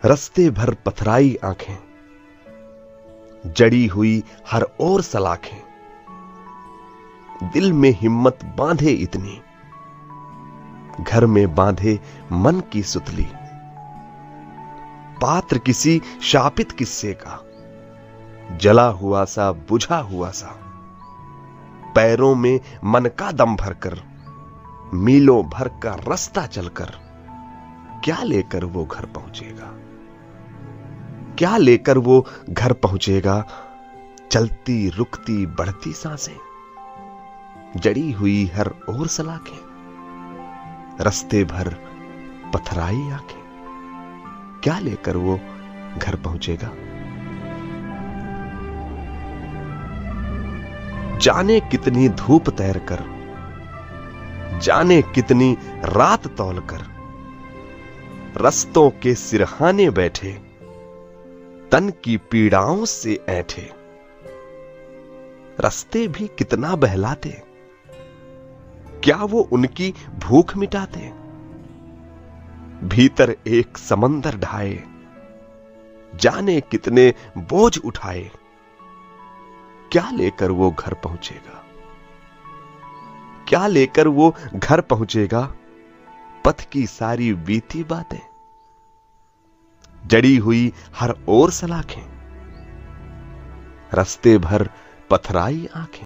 रस्ते भर पथराई आंखें, जड़ी हुई हर ओर सलाखें, दिल में हिम्मत बांधे इतनी, घर में बांधे मन की सुतली, पात्र किसी शापित किस्से का, जला हुआ सा बुझा हुआ सा, पैरों में मन का दम भरकर, मीलों भर का रास्ता चलकर, क्या लेकर वो घर पहुंचेगा, क्या लेकर वो घर पहुंचेगा। चलती रुकती बढ़ती सांसें, जड़ी हुई हर ओर सलाखें, रस्ते भर पथराई आंखें, क्या लेकर वो घर पहुंचेगा। जाने कितनी धूप तैर कर, जाने कितनी रात तौल कर, रस्तों के सिरहाने बैठे, तन की पीड़ाओं से ऐंठे, रस्ते भी कितना बहलाते, क्या वो उनकी भूख मिटाते। भीतर एक समंदर ढाए, जाने कितने बोझ उठाए, क्या लेकर वो घर पहुंचेगा, क्या लेकर वो घर पहुंचेगा। पथ की सारी बीती बातें, जड़ी हुई हर ओर सलाखें, रस्ते भर पथराई आंखें।